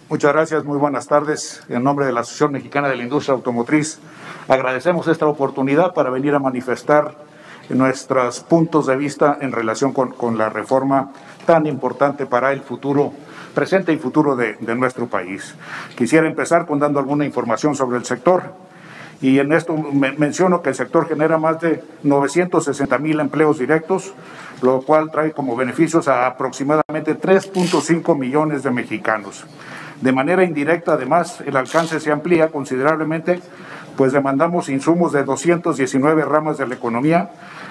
Muchas gracias, muy buenas tardes. En nombre de la Asociación Mexicana de la Industria Automotriz, agradecemos esta oportunidad para venir a manifestar nuestros puntos de vista en relación con la reforma tan importante para el futuro, presente y futuro de nuestro país. Quisiera empezar dando alguna información sobre el sector. Y en esto menciono que el sector genera más de 960,000 empleos directos, lo cual trae como beneficios a aproximadamente 3.5 millones de mexicanos. De manera indirecta, además, el alcance se amplía considerablemente, pues demandamos insumos de 219 ramas de la economía,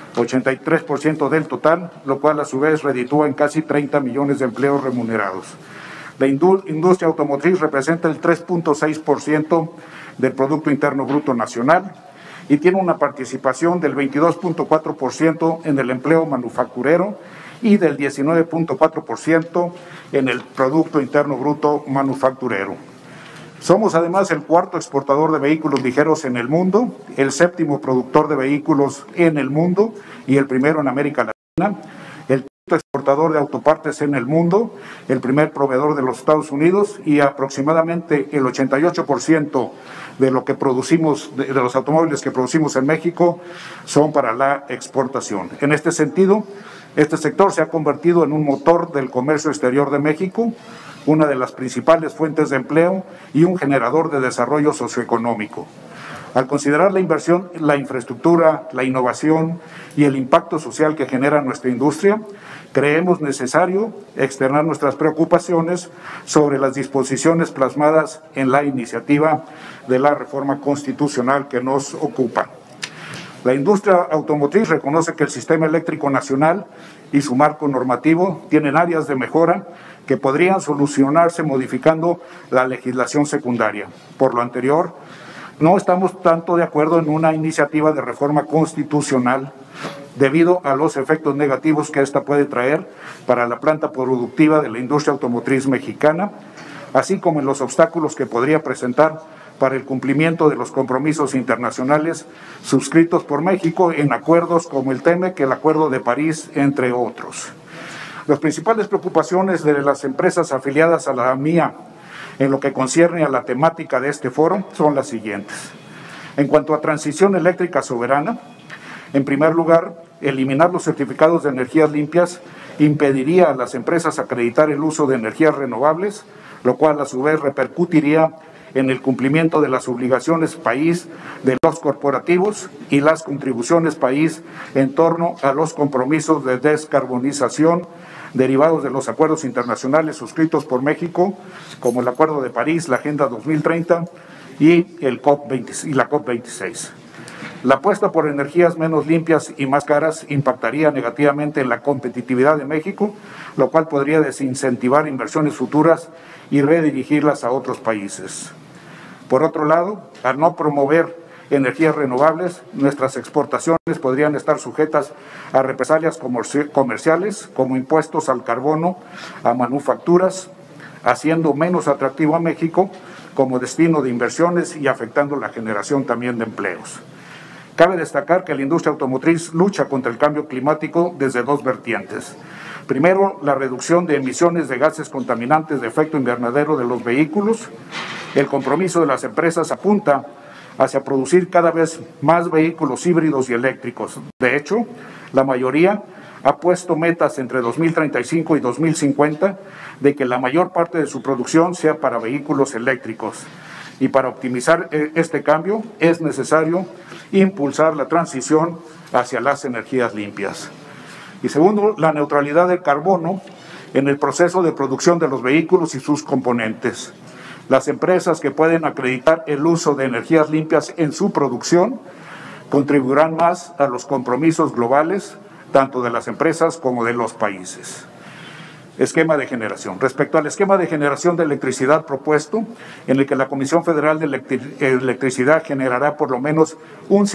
83% del total, lo cual a su vez reditúa en casi 30 millones de empleos remunerados. La industria automotriz representa el 3.6% del Producto Interno Bruto Nacional y tiene una participación del 22.4% en el empleo manufacturero y del 19.4% en el Producto Interno Bruto Manufacturero. Somos además el cuarto exportador de vehículos ligeros en el mundo, el séptimo productor de vehículos en el mundo y el primero en América Latina, el quinto exportador de autopartes en el mundo, el primer proveedor de los Estados Unidos y aproximadamente el 88% de lo que producimos, de los automóviles que producimos en México son para la exportación. En este sentido, este sector se ha convertido en un motor del comercio exterior de México, una de las principales fuentes de empleo y un generador de desarrollo socioeconómico. Al considerar la inversión, la infraestructura, la innovación y el impacto social que genera nuestra industria, creemos necesario externar nuestras preocupaciones sobre las disposiciones plasmadas en la iniciativa de la reforma constitucional que nos ocupa. La industria automotriz reconoce que el sistema eléctrico nacional y su marco normativo tienen áreas de mejora que podrían solucionarse modificando la legislación secundaria. Por lo anterior, no estamos tanto de acuerdo en una iniciativa de reforma constitucional debido a los efectos negativos que esta puede traer para la planta productiva de la industria automotriz mexicana, así como en los obstáculos que podría presentar para el cumplimiento de los compromisos internacionales suscritos por México en acuerdos como el TEMEC, el Acuerdo de París, entre otros. Las principales preocupaciones de las empresas afiliadas a la MIA en lo que concierne a la temática de este foro son las siguientes. En cuanto a transición eléctrica soberana, en primer lugar, eliminar los certificados de energías limpias impediría a las empresas acreditar el uso de energías renovables, lo cual a su vez repercutiría en el cumplimiento de las obligaciones país de los corporativos y las contribuciones país en torno a los compromisos de descarbonización derivados de los acuerdos internacionales suscritos por México, como el Acuerdo de París, la Agenda 2030 y la COP26. La apuesta por energías menos limpias y más caras impactaría negativamente en la competitividad de México, lo cual podría desincentivar inversiones futuras y redirigirlas a otros países. Por otro lado, al no promover energías renovables, nuestras exportaciones podrían estar sujetas a represalias comerciales como impuestos al carbono, a manufacturas, haciendo menos atractivo a México como destino de inversiones y afectando la generación también de empleos. Cabe destacar que la industria automotriz lucha contra el cambio climático desde dos vertientes. Primero, la reducción de emisiones de gases contaminantes de efecto invernadero de los vehículos. El compromiso de las empresas apunta hacia producir cada vez más vehículos híbridos y eléctricos. De hecho, la mayoría ha puesto metas entre 2035 y 2050 de que la mayor parte de su producción sea para vehículos eléctricos. Y para optimizar este cambio es necesario impulsar la transición hacia las energías limpias. Y segundo, la neutralidad del carbono en el proceso de producción de los vehículos y sus componentes. Las empresas que pueden acreditar el uso de energías limpias en su producción contribuirán más a los compromisos globales, tanto de las empresas como de los países. Esquema de generación. Respecto al esquema de generación de electricidad propuesto, en el que la Comisión Federal de Electricidad generará por lo menos un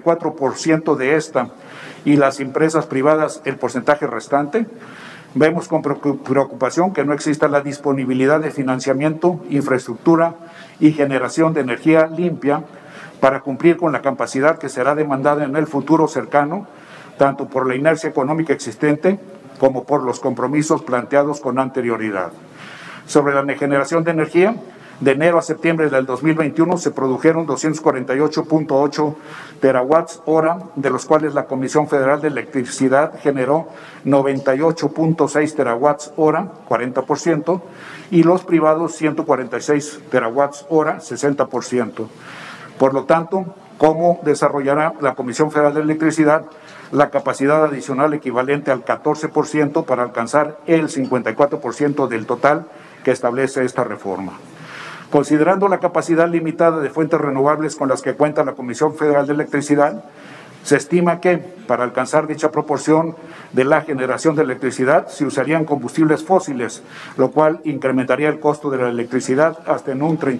54% de esta y las empresas privadas el porcentaje restante, vemos con preocupación que no exista la disponibilidad de financiamiento, infraestructura y generación de energía limpia para cumplir con la capacidad que será demandada en el futuro cercano, tanto por la inercia económica existente como por los compromisos planteados con anterioridad. Sobre la generación de energía, de enero a septiembre del 2021 se produjeron 248.8 terawatts hora, de los cuales la Comisión Federal de Electricidad generó 98.6 terawatts hora, 40%, y los privados 146 terawatts hora, 60%. Por lo tanto, ¿cómo desarrollará la Comisión Federal de Electricidad la capacidad adicional equivalente al 14% para alcanzar el 54% del total que establece esta reforma? Considerando la capacidad limitada de fuentes renovables con las que cuenta la Comisión Federal de Electricidad, se estima que para alcanzar dicha proporción de la generación de electricidad se usarían combustibles fósiles, lo cual incrementaría el costo de la electricidad hasta en un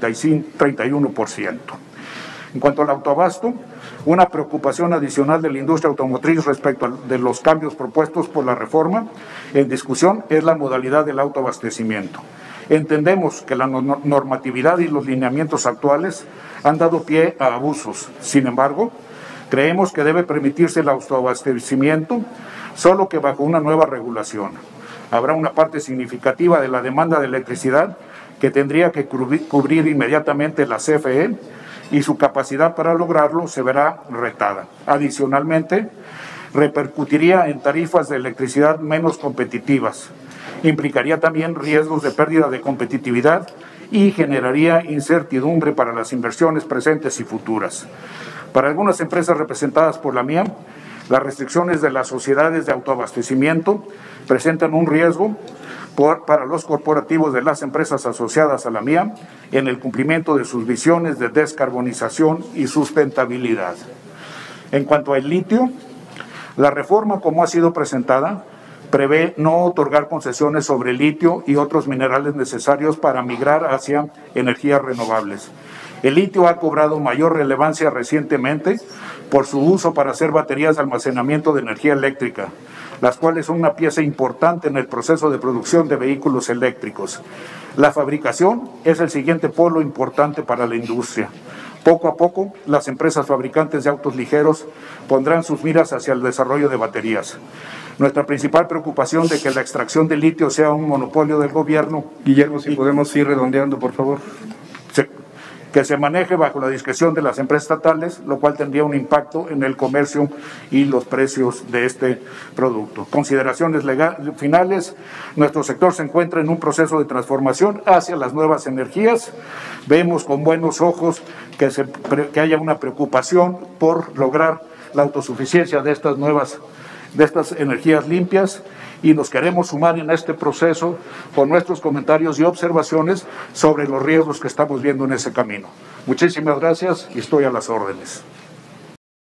31%. En cuanto al autoabasto, una preocupación adicional de la industria automotriz respecto de los cambios propuestos por la reforma en discusión es la modalidad del autoabastecimiento. Entendemos que la normatividad y los lineamientos actuales han dado pie a abusos. Sin embargo, creemos que debe permitirse el autoabastecimiento solo que bajo una nueva regulación. Habrá una parte significativa de la demanda de electricidad que tendría que cubrir inmediatamente la CFE y su capacidad para lograrlo se verá retada. Adicionalmente, repercutiría en tarifas de electricidad menos competitivas. Implicaría también riesgos de pérdida de competitividad y generaría incertidumbre para las inversiones presentes y futuras. Para algunas empresas representadas por la MIA, las restricciones de las sociedades de autoabastecimiento presentan un riesgo para los corporativos de las empresas asociadas a la MIA en el cumplimiento de sus visiones de descarbonización y sustentabilidad. En cuanto al litio, la reforma como ha sido presentada prevé no otorgar concesiones sobre litio y otros minerales necesarios para migrar hacia energías renovables. El litio ha cobrado mayor relevancia recientemente por su uso para hacer baterías de almacenamiento de energía eléctrica, las cuales son una pieza importante en el proceso de producción de vehículos eléctricos. La fabricación es el siguiente polo importante para la industria. Poco a poco, las empresas fabricantes de autos ligeros pondrán sus miras hacia el desarrollo de baterías. Nuestra principal preocupación de que la extracción de litio sea un monopolio del gobierno. Guillermo, si podemos ir redondeando, por favor. Que se maneje bajo la discreción de las empresas estatales, lo cual tendría un impacto en el comercio y los precios de este producto. Consideraciones finales, nuestro sector se encuentra en un proceso de transformación hacia las nuevas energías. Vemos con buenos ojos que haya una preocupación por lograr la autosuficiencia de estas energías limpias, y nos queremos sumar en este proceso con nuestros comentarios y observaciones sobre los riesgos que estamos viendo en ese camino. Muchísimas gracias y estoy a las órdenes.